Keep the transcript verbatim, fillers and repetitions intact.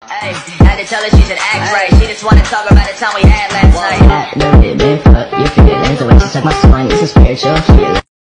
Hey, had to tell her she should act right. She just wanna talk about the time we had last night. That little bit, man, fuck your feelings. The way she took my song, it's a spiritual healing.